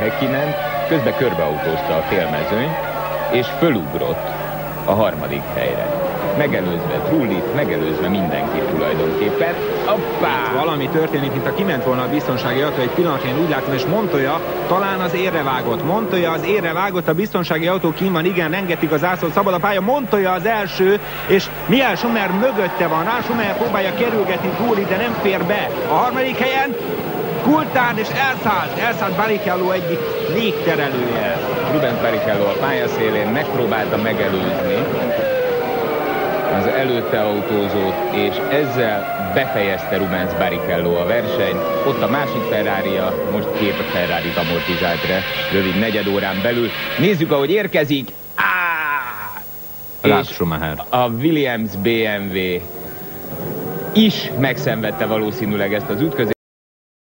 Häkkinen, közben körbeautózta a félmezőnyt, és fölugrott a harmadik helyre. Megelőzve Trullit, megelőzve mindenkit tulajdonképpen. Hoppá! Valami történik, mint a kiment volna a biztonsági autó egy pillanatra, én úgy látom, és Montoya talán az érre vágott. Montoya az érre vágott, a biztonsági autó kín van, igen, rengetik az ászlót, szabad a pálya. Montoya az első, és Michael Schumacher mögötte van. Rá Schumacher próbálja kerülgetni Trullit, de nem fér be. A harmadik helyen Coulthard, és elszállt Barrichello egyik légterelője. Rubens Barrichello a pályaszélén megpróbálta megelőzni az előtte autózót, és ezzel befejezte Rubens Barrichello a versenyt. Ott a másik Ferrari-ja, most két Ferrari-t amortizált le rövid negyed órán belül. Nézzük, ahogy érkezik. Lars Schumacher. A Williams BMW is megszenvedte valószínűleg ezt az ütközést.